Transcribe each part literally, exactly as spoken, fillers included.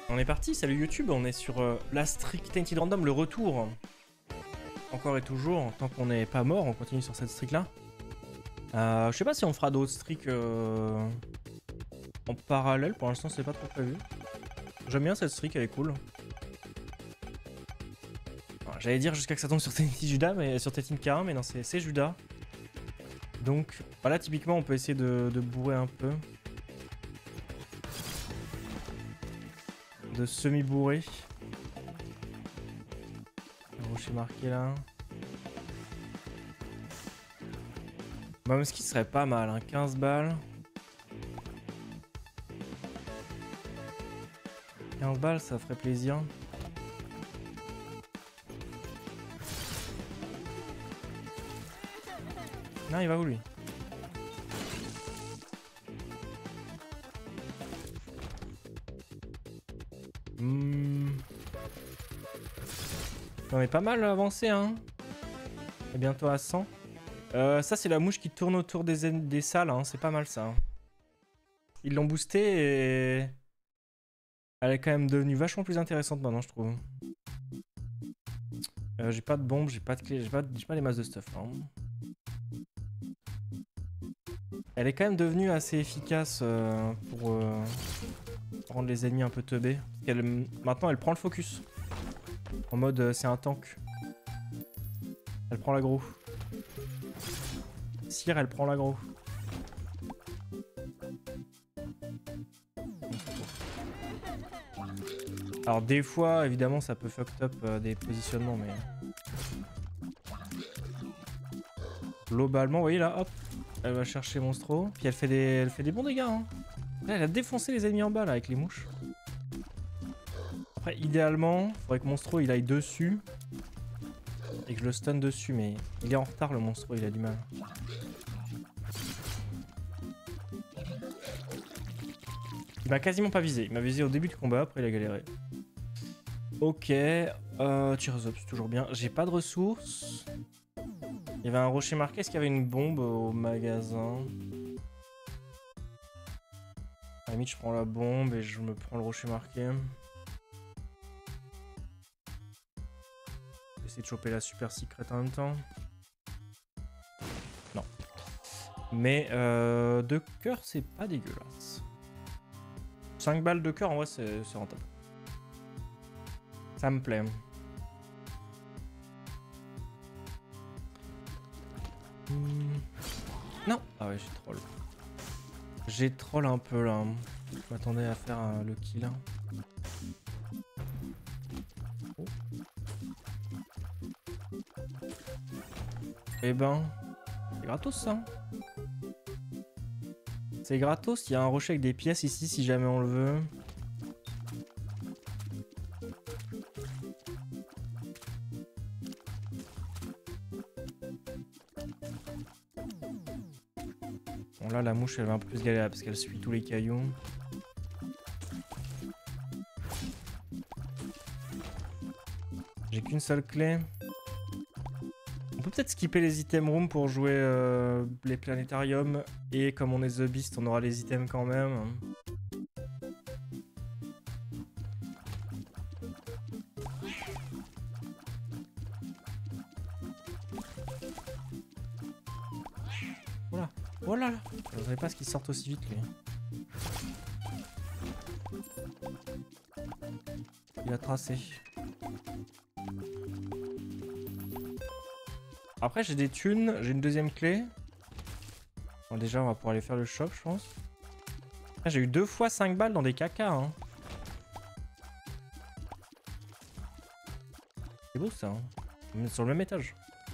On est parti, salut YouTube, on est sur euh, la streak Tainted Random, le retour. Encore et toujours, tant qu'on n'est pas mort, on continue sur cette streak là. Euh, je sais pas si on fera d'autres streaks euh, en parallèle, pour l'instant c'est pas trop prévu. J'aime bien cette streak, elle est cool. J'allais dire jusqu'à que ça tombe sur Tainted Judas, mais sur Tainted Karin, mais non, c'est Judas. Donc voilà, typiquement on peut essayer de, de bourrer un peu. De semi-bourré. Le rocher marqué là. Bah, ce qui serait pas mal, hein. quinze balles. quinze balles, ça ferait plaisir. Non, il va où lui? Hmm. On est pas mal avancé, hein. On est bientôt à cent. Euh, ça, c'est la mouche qui tourne autour des, des salles, hein. C'est pas mal ça. Ils l'ont boosté et... Elle est quand même devenue vachement plus intéressante maintenant, je trouve. Euh, j'ai pas de bombe, j'ai pas de clé, j'ai pas, pas les masses de stuff. Hein. Elle est quand même devenue assez efficace euh, pour euh, rendre les ennemis un peu teubés. Elle, maintenant, elle prend le focus. En mode, euh, c'est un tank. Elle prend l'aggro. Sire, elle prend l'aggro. Alors des fois, évidemment, ça peut fuck up euh, des positionnements, mais... Globalement, vous voyez là, hop, elle va chercher Monstro, puis elle fait des, elle fait des bons dégâts. Hein. Là, elle a défoncé les ennemis en bas, là, avec les mouches. Après, idéalement, il faudrait que Monstro, il aille dessus. Et que je le stun dessus, mais il est en retard, le Monstro, il a du mal. Il m'a quasiment pas visé. Il m'a visé au début du combat, après il a galéré. Ok, euh, Tears Up, c'est toujours bien. J'ai pas de ressources. Il y avait un rocher marqué. Est-ce qu'il y avait une bombe au magasin? À la limite, je prends la bombe et je me prends le rocher marqué. Je vais essayer de choper la super secret en même temps. Non. Mais euh, de cœur, c'est pas dégueulasse. cinq balles de cœur, en vrai, c'est rentable. Ça me plaît. Hmm. Non. Ah ouais, j'ai troll. J'ai troll un peu là. Je m'attendais à faire euh, le kill. Oh. Eh ben, c'est gratos ça. C'est gratos, il y a un rocher avec des pièces ici si jamais on le veut. Bon là la mouche elle va un peu plus galérer parce qu'elle suit tous les cailloux. J'ai qu'une seule clé. On peut peut-être skipper les item rooms pour jouer euh, les planétariums. Et comme on est The Beast, on aura les items quand même. Voilà. Voilà. Je ne savais pas ce qu'il sorte aussi vite lui. Il a tracé. Après j'ai des thunes, j'ai une deuxième clé. Bon, déjà on va pouvoir aller faire le shop je pense. J'ai eu deux fois cinq balles dans des caca hein. C'est beau ça hein. On est sur le même étage.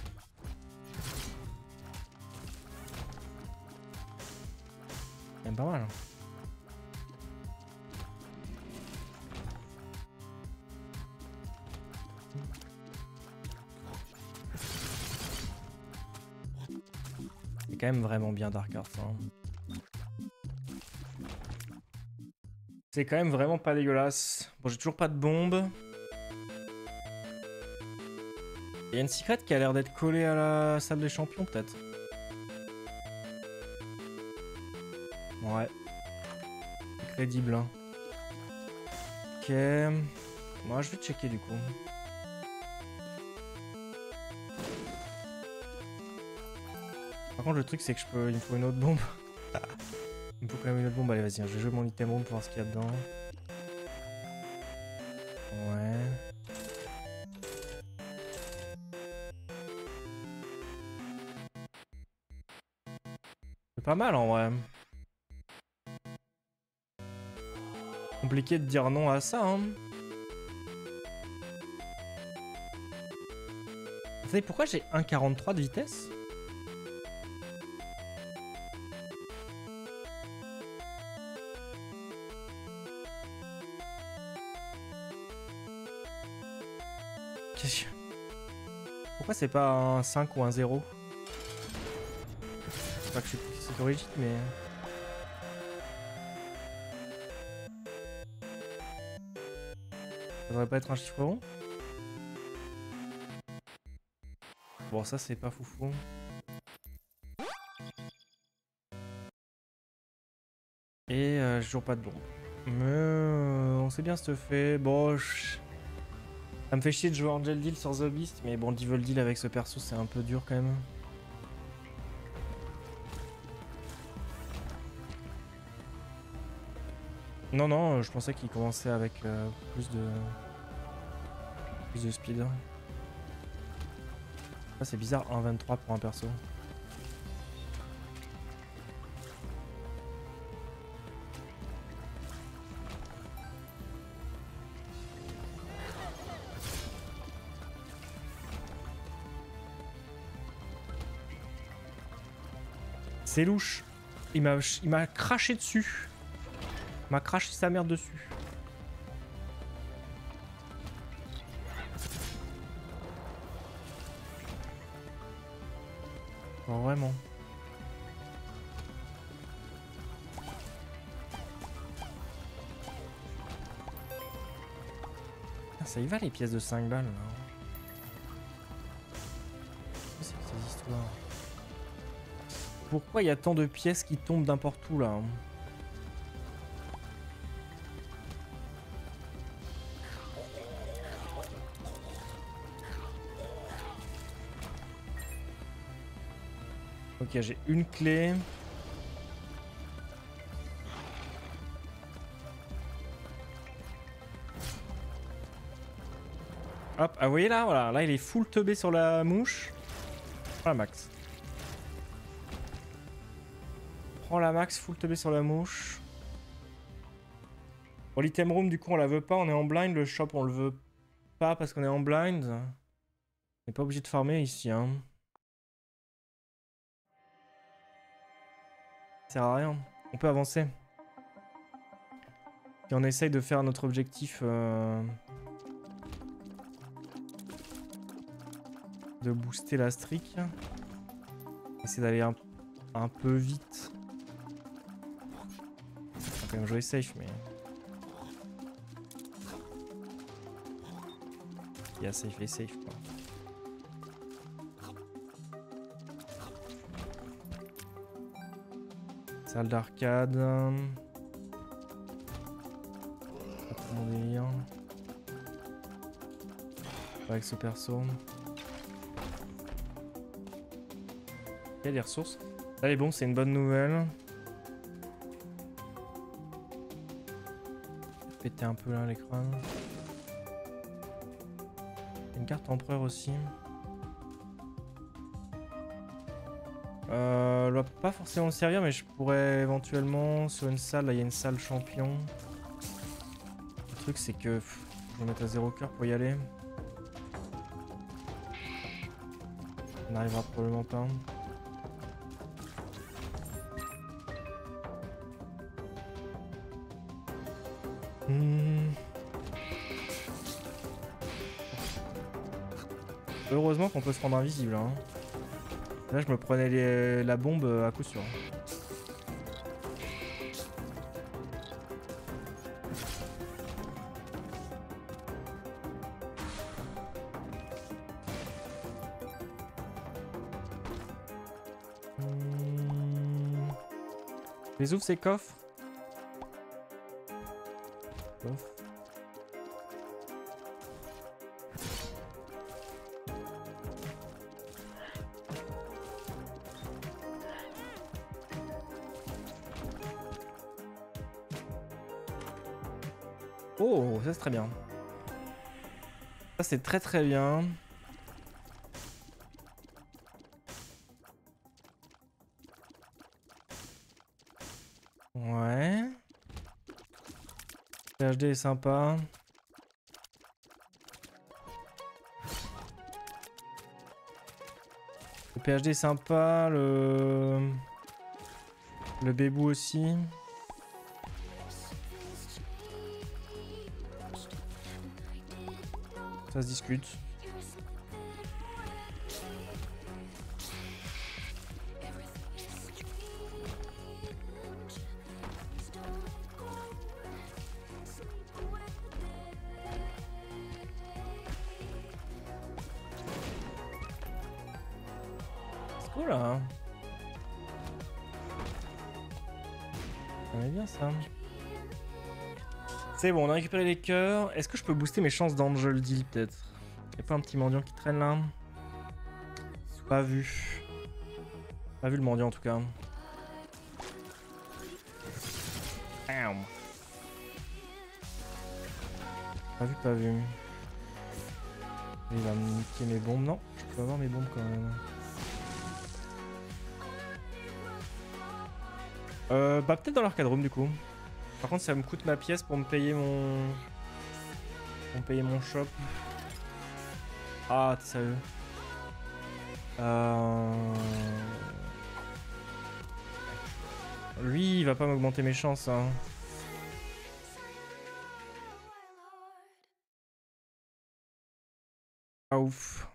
C'est même pas mal. C'est quand même vraiment bien Dark Arts. Hein. C'est quand même vraiment pas dégueulasse. Bon, j'ai toujours pas de bombe. Il y a une secret qui a l'air d'être collée à la salle des champions, peut-être. Ouais. C'est crédible, hein. Ok. Moi, je vais checker du coup. Par contre, le truc, c'est que je peux... il me faut une autre bombe. Il me faut quand même une autre bombe. Allez, vas-y, je vais jouer mon item bombe pour voir ce qu'il y a dedans. Ouais. C'est pas mal en vrai. Compliqué de dire non à ça, hein. Vous savez pourquoi j'ai un virgule quarante-trois de vitesse? Qu'est-ce que... Pourquoi c'est pas un cinq ou un zéro? C'est pas que je suis psychologique, mais... Ça devrait pas être un chiffre rond? Bon, ça c'est pas foufou. Et euh, j'ai toujours pas de bombe. Mais euh, on sait bien ce fait. Bon, je... ça me fait chier de jouer Angel Deal sur The Beast, mais bon, Devil Deal avec ce perso, c'est un peu dur quand même. Non, non, je pensais qu'il commençait avec euh, plus de... plus de speed. Ah, c'est bizarre, un virgule vingt-trois pour un perso. C'est louche. Il m'a il m'a craché dessus. Il m'a craché sa merde dessus. Oh, vraiment. Ah, ça y va les pièces de cinq balles là. C'est que ces histoires. Pourquoi il y a tant de pièces qui tombent n'importe où là? Ok, j'ai une clé. Hop, ah vous voyez là, voilà, là il est full teubé sur la mouche. Prends la max. Prends la max, full teubé sur la mouche. Bon, l'item room du coup on la veut pas, on est en blind, le shop on le veut pas parce qu'on est en blind. On n'est pas obligé de farmer ici, hein. Ça sert à rien, on peut avancer. Et on essaye de faire notre objectif euh... de booster la streak. Essayer d'aller un... un peu vite. On va quand même jouer safe, mais... Il y a safe et safe, quoi. Salle d'arcade. Pas trop mon délire. Pas avec ce perso. Il y a des ressources. Allez, bon, c'est une bonne nouvelle. Péter un peu là l'écran. Une carte empereur aussi. Euh, elle va pas forcément me servir, mais je pourrais éventuellement sur une salle. Là, il y a une salle champion. Le truc, c'est que pff, je vais mettre à zéro cœur pour y aller. On n'arrivera probablement pas. Hmm. Heureusement qu'on peut se rendre invisible. Hein. Là, je me prenais les... la bombe à coup sûr. Hmm. Les ouvre ces coffres. Coffre. Oh, ça c'est très bien. Ça c'est très très bien. Ouais. P H D est sympa. Le P H D est sympa, le... Le bébou aussi. Ça se discute. C'est cool là. Ça va bien ça. C'est bon, on a récupéré les cœurs. Est-ce que je peux booster mes chances d'Angel Deal peut-être? Y'a pas un petit mendiant qui traîne là? Pas vu. Pas vu le mendiant en tout cas. Bam. Pas vu, pas vu. Il va me niquer mes bombes. Non, je peux avoir mes bombes quand même. Euh, bah peut-être dans l'arcade room du coup. Par contre ça me coûte ma pièce pour me payer mon... Pour me payer mon shop. Ah t'es sérieux? Euh... Lui il va pas m'augmenter mes chances hein. Pas ouf.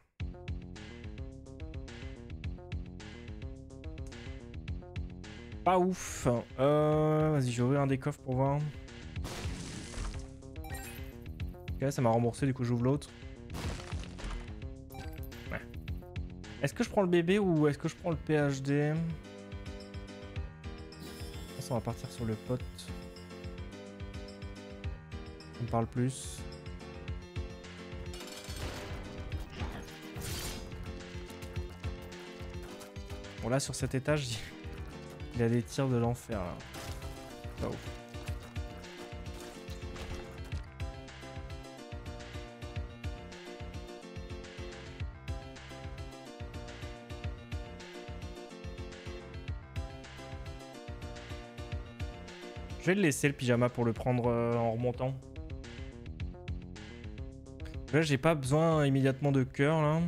Pas ouf. Euh, Vas-y, je vais ouvrir un des coffres pour voir. Ok, ça m'a remboursé, du coup j'ouvre l'autre. Ouais. Est-ce que je prends le bébé ou est-ce que je prends le P H D? On va partir sur le pote. On me parle plus. Bon là sur cet étage, il a des tirs de l'enfer là. Pas ouf. Je vais le laisser le pyjama pour le prendre euh, en remontant. Là j'ai pas besoin immédiatement de cœur là.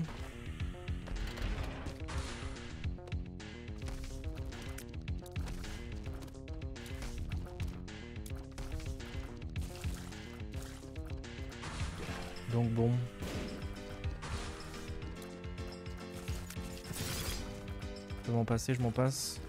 Donc bon. Je peux m'en passer, je m'en passe.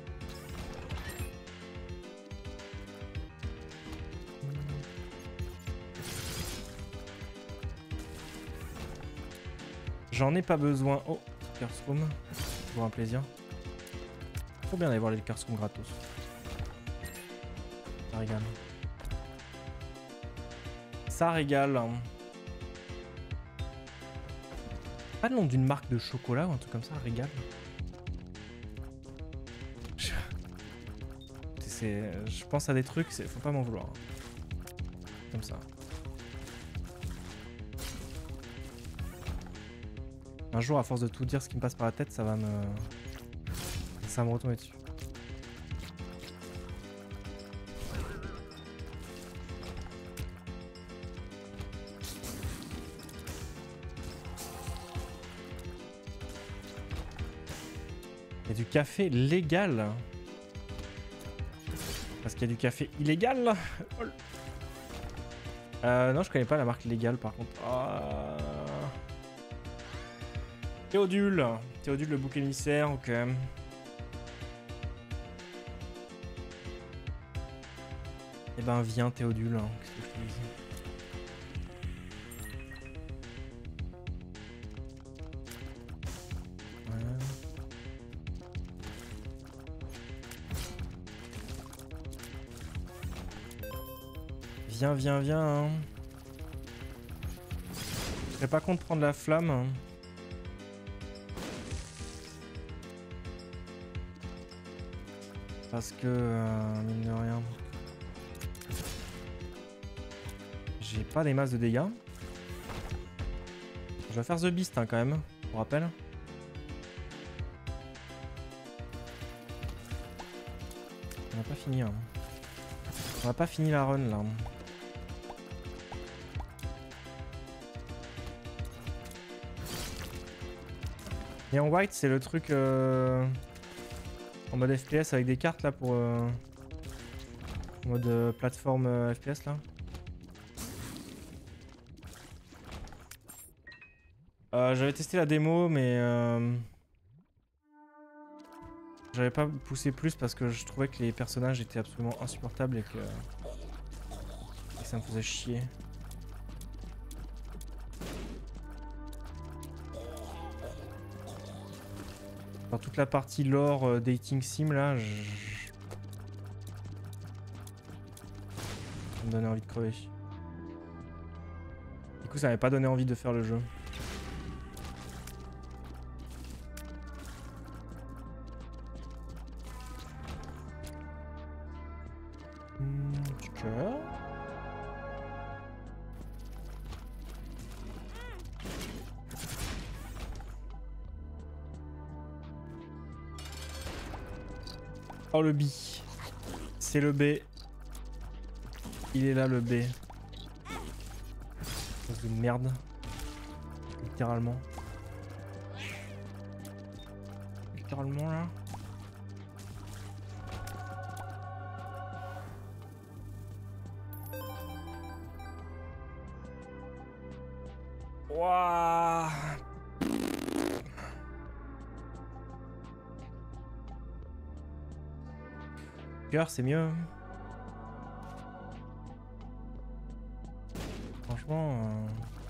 J'en ai pas besoin. Oh, Curse Room. Toujours un plaisir. Trop bien d'aller voir les Curse Room gratos. Ça régale. Ça régale. Pas le nom d'une marque de chocolat ou un truc comme ça, régale. Je... Je pense à des trucs, faut pas m'en vouloir. Comme ça. Un jour, à force de tout dire ce qui me passe par la tête, ça va me... Ça va me retomber dessus. Il y a du café légal. Parce qu'il y a du café illégal. Euh, non, je connais pas la marque légale par contre. Oh. Théodule. Théodule, le bouc émissaire, ok. Eh ben, viens Théodule. Qu'est-ce que je te dis ? Viens, viens, viens. Hein. Je serais pas contre de prendre la flamme. Hein. Parce que, euh, mine de rien. J'ai pas des masses de dégâts. Je vais faire The Beast hein, quand même, pour rappel. On n'a pas fini. Hein. On n'a pas fini la run là. Et en white, c'est le truc euh, en mode F P S avec des cartes là pour euh, en mode euh, plateforme euh, F P S là. Euh, J'avais testé la démo, mais euh, j'avais pas poussé plus parce que je trouvais que les personnages étaient absolument insupportables et que, et que ça me faisait chier. Dans toute la partie lore euh, dating sim là, je... ça me donnait envie de crever. Du coup, ça m'avait pas donné envie de faire le jeu. Du cœur. Oh le B. C'est le B. Il est là le B. C'est une merde. Littéralement. Littéralement là. Wouah. Cœur, c'est mieux. Franchement. Euh...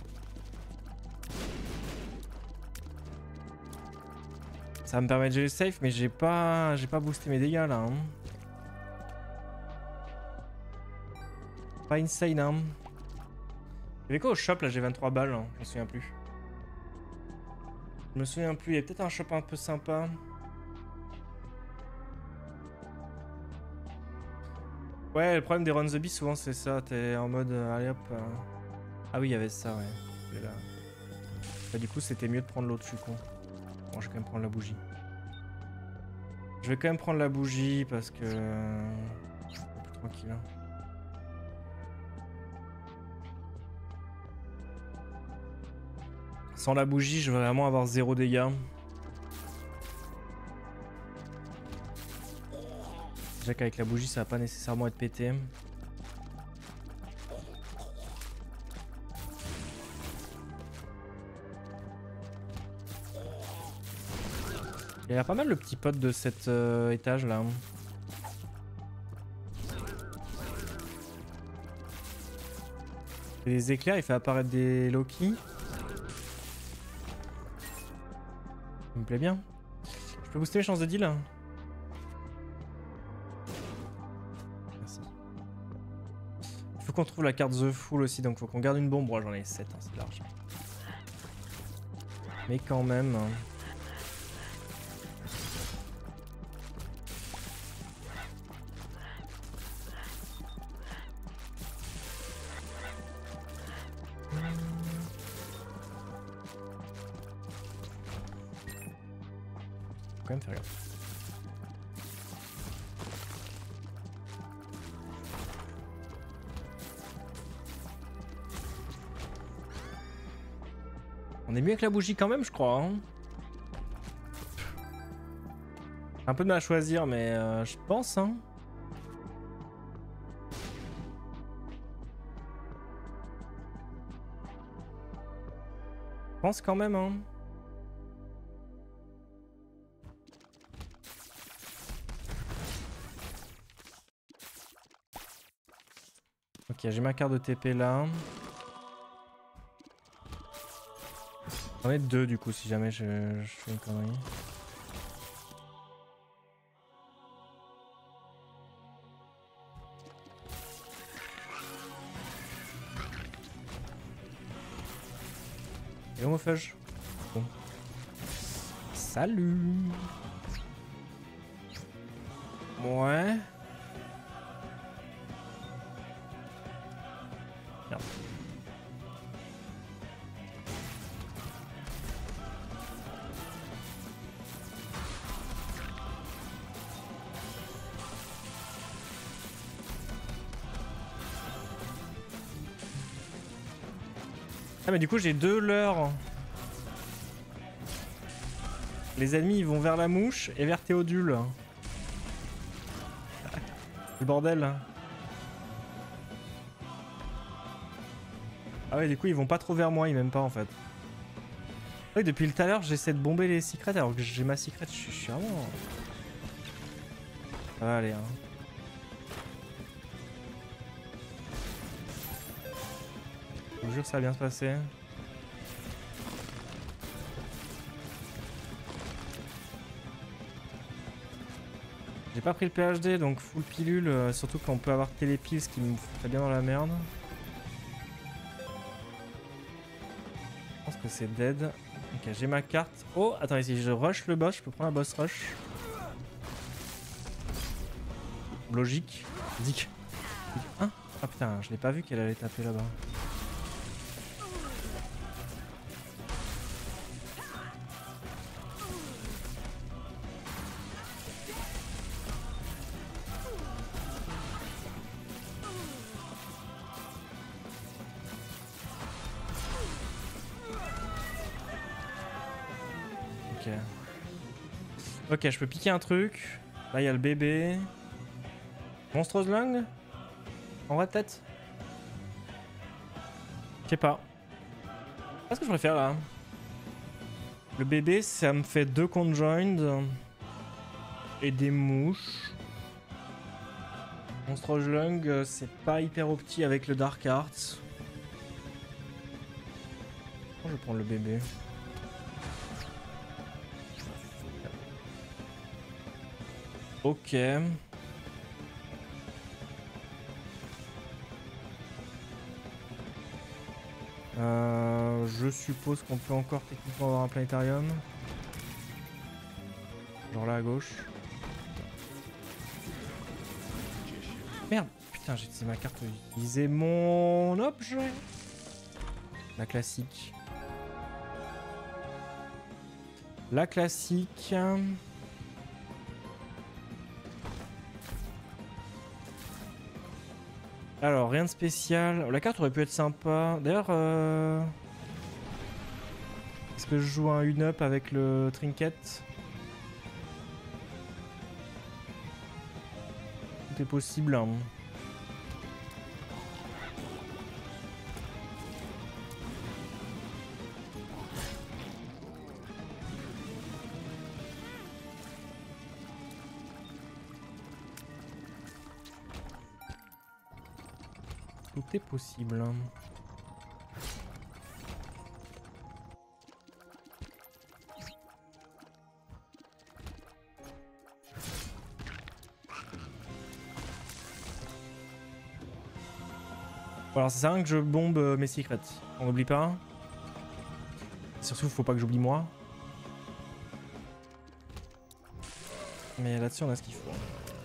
Ça me permet de gérer safe, mais j'ai pas, j'ai pas boosté mes dégâts là. Hein. Pas insane, hein. Il y avait quoi au shop là? J'ai vingt-trois balles, hein. Je me souviens plus. Je me souviens plus, il y a peut-être un shop un peu sympa. Ouais, le problème des Run the Beast, souvent c'est ça. T'es en mode, euh, allez hop. Euh... Ah oui, il y avait ça, ouais. Là. Bah, du coup, c'était mieux de prendre l'autre, je suis con. Bon, je vais quand même prendre la bougie. Je vais quand même prendre la bougie parce que... Euh... Je suis un peu plus tranquille. Hein. Sans la bougie, je vais vraiment avoir zéro dégâts. Déjà qu'avec la bougie, ça va pas nécessairement être pété. Il y a pas mal le petit pote de cet euh, étage là. Les éclairs, il fait apparaître des Loki. Ça me plaît bien. Je peux booster mes chances de deal? Merci. Il faut qu'on trouve la carte The Fool aussi, donc faut qu'on garde une bombe. Moi j'en ai sept, hein, c'est large. Mais quand même... Faut quand même faire gaffe. On est mieux avec la bougie quand même, je crois. Hein. Un peu de mal à choisir, mais euh, je pense. Hein. Je pense quand même. Hein. Ok, j'ai ma carte de T P là. J'en ai deux du coup si jamais je, je fais une connerie. Et homophage. Bon. Salut. Ouais. Merde. Ah mais du coup j'ai deux leurres. Les ennemis ils vont vers la mouche et vers Théodule. Le bordel. Ah ouais du coup ils vont pas trop vers moi, ils m'aiment pas en fait. Ouais, depuis tout à l'heure j'essaie de bomber les secrets alors que j'ai ma secret, je suis, je suis vraiment... Ça va aller hein. Je vous jure ça va bien se passer. J'ai pas pris le P H D donc full pilule, euh, surtout quand on peut avoir télépile, ce qui me ferait bien dans la merde. Je pense que c'est dead. Ok, j'ai ma carte. Oh, attends, si je rush le boss, je peux prendre la boss rush. Logique. Dick. Hein? Ah putain, je l'ai pas vu qu'elle allait taper là-bas. Ok. Ok, je peux piquer un truc. Là, il y a le bébé. Monstrose langue? En vrai, peut-être? Je sais pas. Qu'est-ce que je préfère là? Le bébé, ça me fait deux conjoined. Et des mouches. Monstrose langue, c'est pas hyper opti avec le Dark Arts. Je vais prendre le bébé. Ok. Euh, je suppose qu'on peut encore techniquement avoir un planétarium. Genre là à gauche. Merde, putain, j'ai utilisé ma carte pour utiliser mon objet. La classique. La classique. Alors, rien de spécial. La carte aurait pu être sympa. D'ailleurs, euh... est-ce que je joue un une-up avec le trinket? Tout est possible. Hein. Tout est possible. Bon, alors ça sert à rien que je bombe mes secrets. On n'oublie pas. Surtout, faut pas que j'oublie moi. Mais là-dessus, on a ce qu'il faut.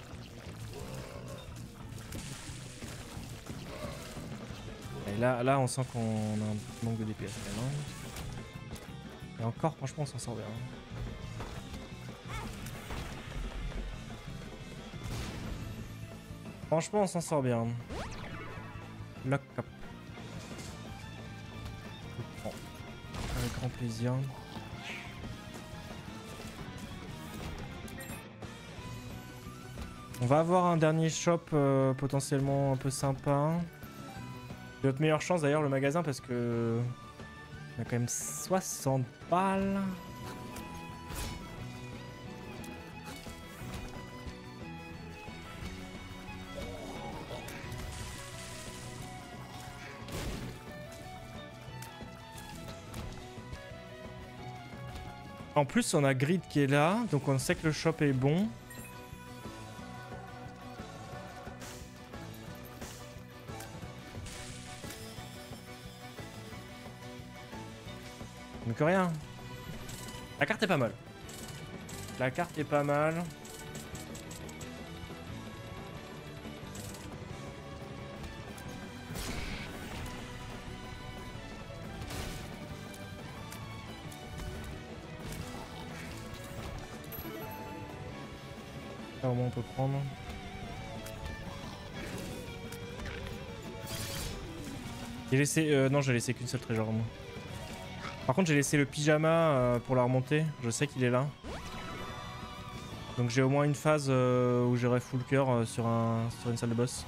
Et là, là, on sent qu'on a un petit manque de D P S maintenant. Et encore, franchement, on s'en sort bien. Franchement, on s'en sort bien. Lock up. Je prends avec grand plaisir. On va avoir un dernier shop euh, potentiellement un peu sympa. C'est notre meilleure chance d'ailleurs le magasin parce que on a quand même soixante balles. En plus on a Grid qui est là, donc on sait que le shop est bon. Donc rien. La carte est pas mal. La carte est pas mal. au moins on peut prendre. J'ai laissé... Euh, non, j'ai laissé qu'une seule trésor moi. Par contre, j'ai laissé le pyjama euh, pour la remontée. Je sais qu'il est là. Donc j'ai au moins une phase euh, où j'aurai full cœur euh, sur, un, sur une salle de boss.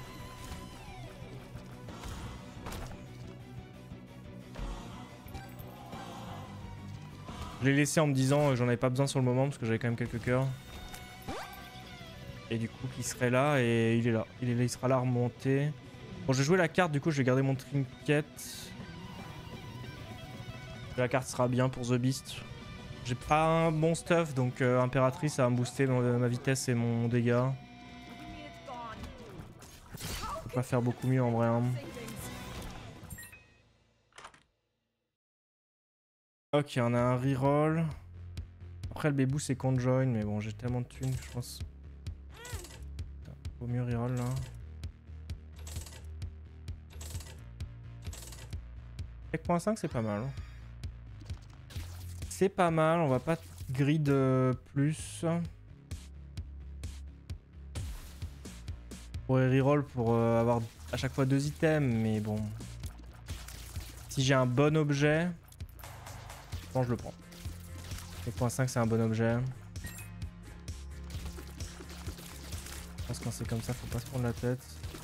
Je l'ai laissé en me disant que j'en avais pas besoin sur le moment parce que j'avais quand même quelques cœurs. Et du coup, il serait là et il est là. Il, est là, il sera là remonté. Bon, je vais jouer la carte, du coup, je vais garder mon trinket. La carte sera bien pour The Beast. J'ai pas un bon stuff, donc euh, Impératrice, ça va me booster ma, ma vitesse et mon dégât. Je peux pas faire beaucoup mieux en vrai. Hein. Ok, on a un reroll. Après, le bébou, c'est conjoin, mais bon, j'ai tellement de thunes, je pense. Vaut mieux reroll là. cinq point cinq, c'est pas mal. C'est pas mal, on va pas grid euh, plus. On pourrait reroll pour euh, avoir à chaque fois deux items, mais bon. Si j'ai un bon objet, je pense que je le prends. cinq point cinq, c'est un bon objet. Je pense que quand c'est comme ça, faut pas se prendre la tête.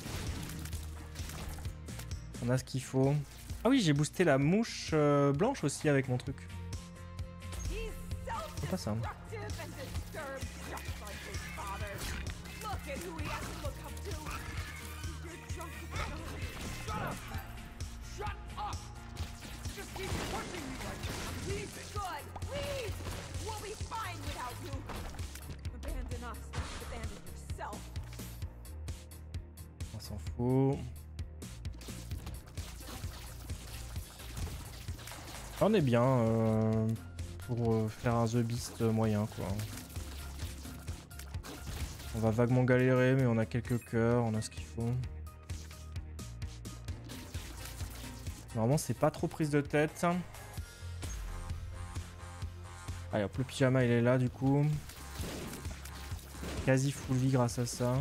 On a ce qu'il faut. Ah oui, j'ai boosté la mouche euh, blanche aussi avec mon truc. C'est pas ça. On s'en fout. On est bien euh, pour euh, faire un The Beast moyen quoi. On va vaguement galérer mais on a quelques cœurs, on a ce qu'il faut. Normalement c'est pas trop prise de tête. Allez hop, le pyjama il est là du coup. Quasi full vie grâce à ça.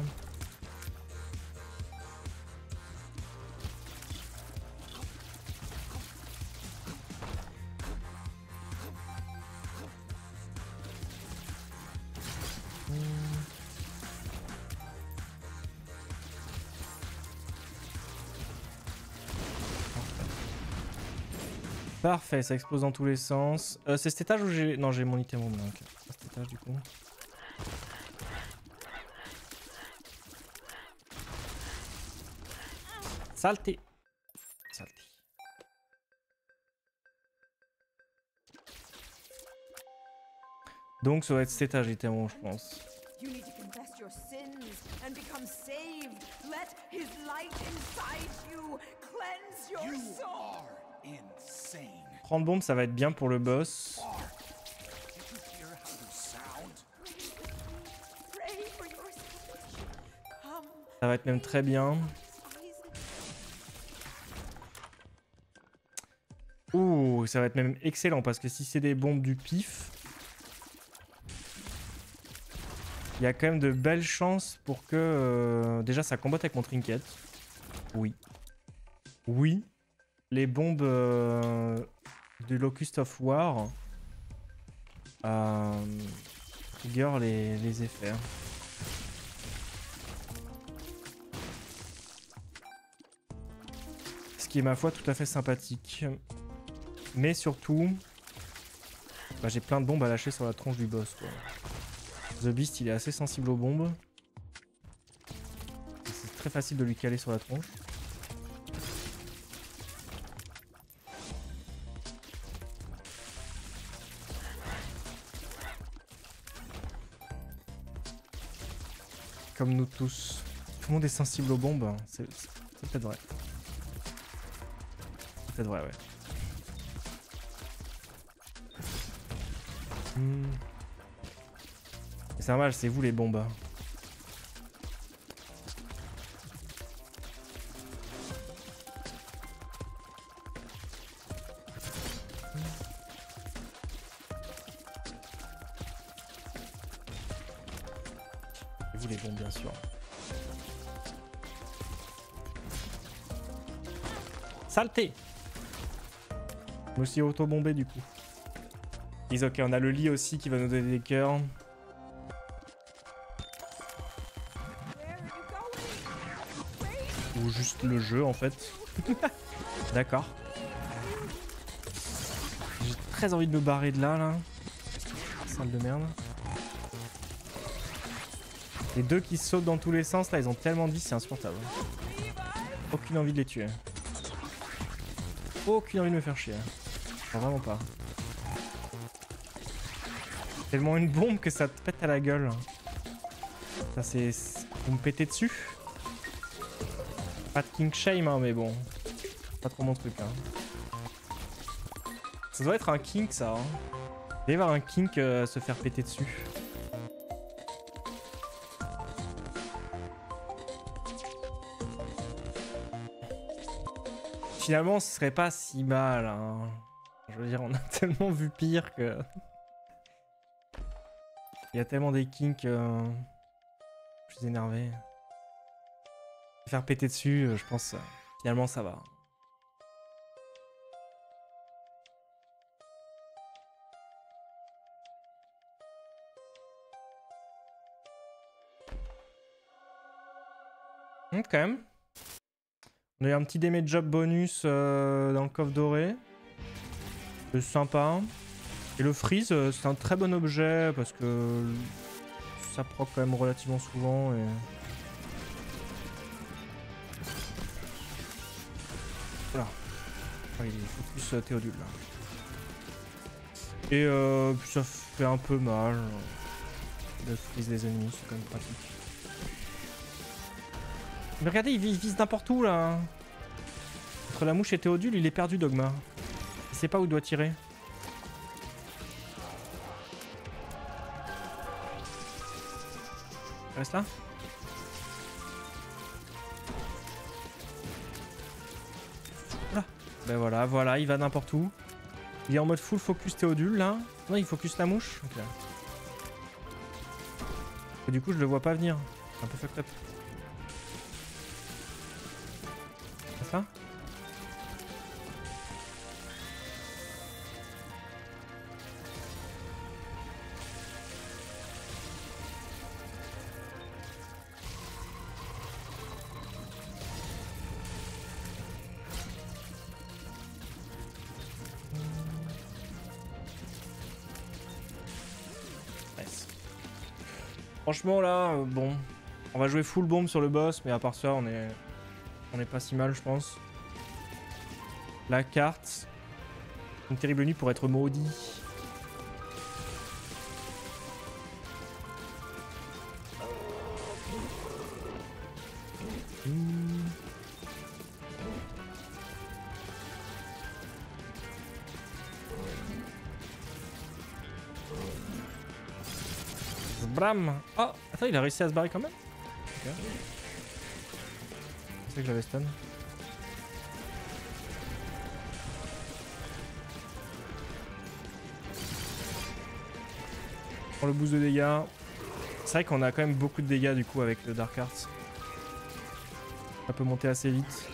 Parfait, ça explose dans tous les sens. Euh, c'est cet étage où j'ai... Non, j'ai mon item au moins. Okay. C'est cet étage du coup. Saleté. Saleté. Donc ça va être cet étage item, je pense. trente bombes, ça va être bien pour le boss. Ça va être même très bien. Ouh, ça va être même excellent parce que si c'est des bombes du pif, il y a quand même de belles chances pour que... Euh, déjà, ça combatte avec mon trinket. Oui. Oui. Les bombes euh, du Locust of War euh, trigger les, les effets. Ce qui est ma foi tout à fait sympathique. Mais surtout, bah, j'ai plein de bombes à lâcher sur la tronche du boss. Quoi. The Beast il est assez sensible aux bombes. C'est très facile de lui caler sur la tronche. Comme nous tous. Tout le monde est sensible aux bombes. C'est peut-être vrai. C'est peut-être vrai, ouais. Hmm. C'est normal, c'est vous les bombes. vous les bombes, bien sûr. Saleté! Je me suis auto-bombé du coup. Ils ok, on a le lit aussi qui va nous donner des cœurs. Ou juste le jeu en fait. D'accord. J'ai très envie de me barrer de là, là. Salle de merde. Les deux qui sautent dans tous les sens, là, ils ont tellement de vie, c'est insupportable. Aucune envie de les tuer. Aucune envie de me faire chier. Enfin, vraiment pas. Tellement une bombe que ça te pète à la gueule. Ça, c'est... Vous me pétez dessus. Pas de king shame, hein, mais bon. Pas trop mon truc, hein. Ça doit être un kink, ça. Hein. Il doit y avoir un kink euh, se faire péter dessus. Finalement, ce serait pas si mal. Hein. Je veux dire, on a tellement vu pire que... Il y a tellement des kinks... Euh... Je suis énervé. Faire péter dessus, euh, je pense... Euh, finalement, ça va. Ok. On a eu un petit damage job bonus euh, dans le coffre doré. C'est sympa. Et le freeze, euh, c'est un très bon objet parce que ça proc quand même relativement souvent. Et... Voilà. Ah, il est focus euh, Théodule là. Et euh, puis ça fait un peu mal de freeze les ennemis, c'est quand même pratique. Mais regardez, il vise, vise n'importe où là. Entre la mouche et Théodule, il est perdu, Dogma. Il sait pas où il doit tirer. Reste là. Voilà. Ben voilà, voilà, il va n'importe où. Il est en mode full focus Théodule là. Non, il focus la mouche. Okay. Et du coup, je le vois pas venir. C'est un peu fucked up. Ça nice. Franchement là, euh, bon, on va jouer full bombe sur le boss, mais à part ça, on est On est pas si mal, je pense. La carte. Une terrible nuit pour être maudit. Mmh. Bram. Oh, attends, il a réussi à se barrer quand même. Okay. C'est que j'avais stun. Pour le boost de dégâts. C'est vrai qu'on a quand même beaucoup de dégâts du coup avec le Dark Arts. Ça peut monter assez vite.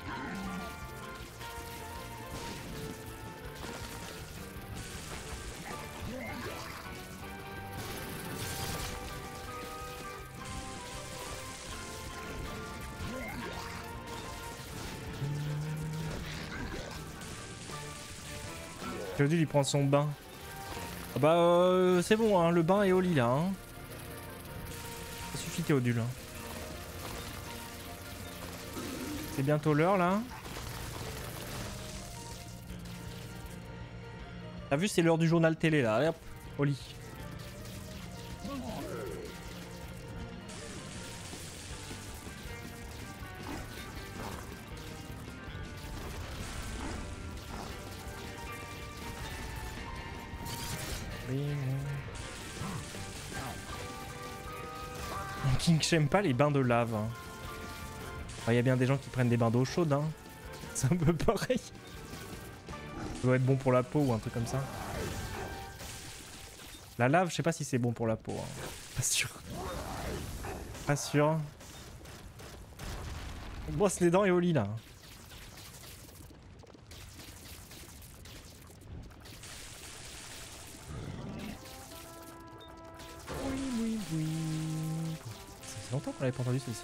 Théodule il prend son bain. Ah bah euh, c'est bon, hein, le bain est au lit là. Hein. Ça suffit Théodule. C'est bientôt l'heure là. T'as vu, c'est l'heure du journal télé là. Allez hop, au lit. King j'aime pas les bains de lave. Il y a bien des gens qui prennent des bains d'eau chaude. Hein. C'est un peu pareil. Ça doit être bon pour la peau ou un truc comme ça. La lave, je sais pas si c'est bon pour la peau. Hein. Pas sûr. Pas sûr. On brosse les dents et au lit là. Oui, oui, oui. Ça fait longtemps qu'on l'avait pas entendu celle-ci.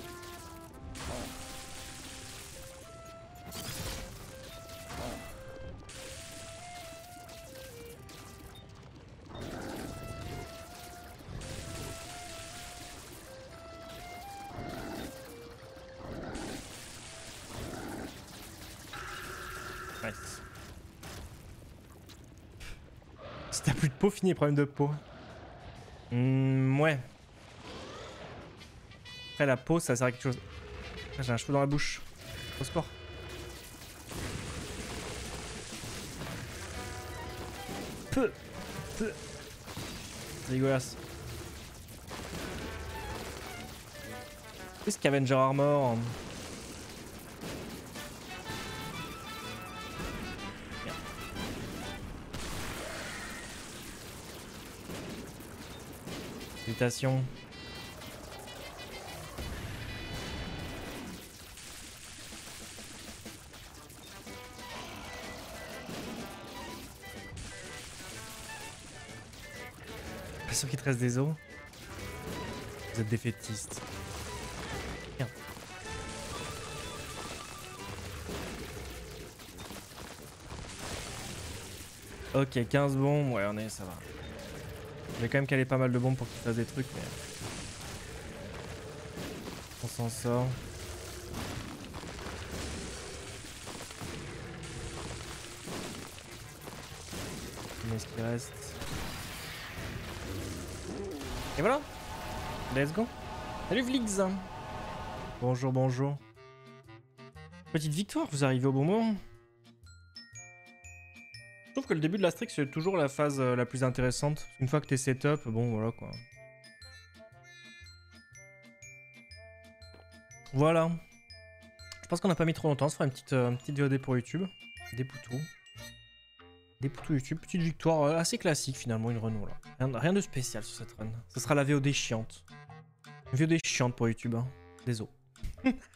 Nice. Si t'as plus de peau, fini les problèmes de peau. Mmh, ouais. Après la peau, ça sert à quelque chose. Ah, j'ai un cheveu dans la bouche. Au sport. Peu. Peu. C'est dégueulasse. Scavenger Armor. Salutations. Pas sûr qu'il te reste des os. Vous êtes défaitistes. Merde. Ok, quinze bombes, ouais on est, ça va. J'ai quand même calé pas mal de bombes pour qu'il fasse des trucs, mais... On s'en sort. Mais ce qui reste... Et voilà. Let's go. Salut Vlix. Bonjour, bonjour. Petite victoire, vous arrivez au bon moment. Je trouve que le début de la streak c'est toujours la phase euh, la plus intéressante. Une fois que t'es setup, bon voilà quoi. Voilà. Je pense qu'on n'a pas mis trop longtemps, on se fera une petite, euh, une petite V O D pour YouTube. Des poutous. Des poutous YouTube. Petite victoire euh, assez classique finalement, une run là. Rien, rien de spécial sur cette run. Ce sera la V O D chiante. Une V O D chiante pour YouTube, hein. Désolé.